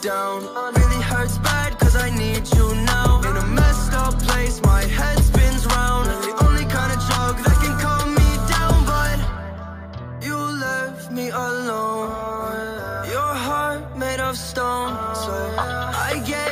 down. Really hurts bad cause I need you now. In a messed up place, my head spins round. The only kind of drug that can calm me down. But you left me alone. Your heart made of stone. So I get